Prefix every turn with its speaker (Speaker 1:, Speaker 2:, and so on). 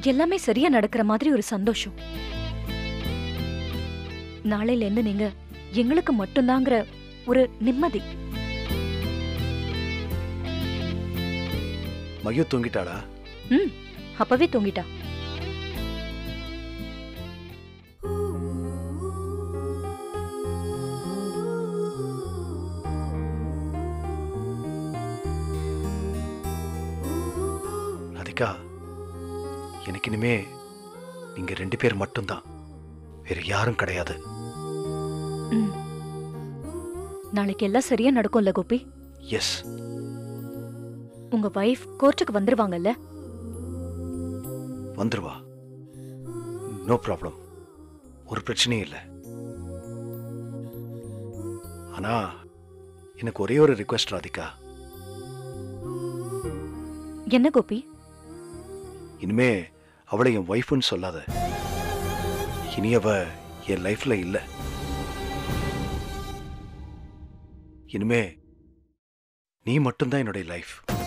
Speaker 1: எல்லாமே சரியா நடக்கிற மாதிரி ஒரு சந்தோஷம். நாளையில இருந்து நீங்க எங்களுக்கு மட்டும்தாங்கிற ஒரு நிம்மதி.
Speaker 2: மயு தூங்கிட்டாளா?
Speaker 1: அப்பவே தூங்கிட்டா.
Speaker 2: ராதிகா, எனக்கு இனிமே நீங்க 2 பேர் மட்டும்தான், வேற யாரும் கிடையாது.
Speaker 1: நாளைக்கு எல்லாம் சரியா நடக்கும்ல கோபி?
Speaker 2: எஸ்.
Speaker 1: உங்க வைஃப் கோர்ட்டுக்கு வந்துருவாங்கல்ல?
Speaker 2: வந்துருவா, நோ ப்ராப்ளம், ஒரு பிரச்சனையும் இல்லை. ஆனா எனக்கு ஒரே ஒரு ரிக்வெஸ்ட் ராதிகா.
Speaker 1: என்ன கோபி?
Speaker 2: இனிமே அவளை என் வைஃப்னு சொல்லாத. இனி அவ என் லைஃப்ல இல்ல. இனிமே நீ மட்டும்தான் என்னுடைய லைஃப்.